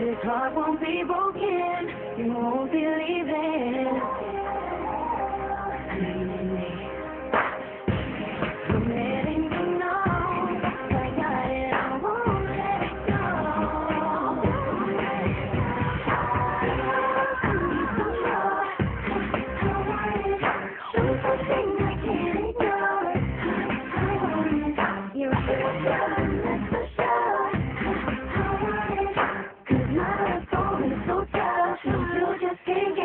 this heart won't be broken. You won't believe it. I'm letting you know I got it. I won't let it go. Show something I can't ignore. You're a that's for sure. Cause my heart's going so tough. You just can't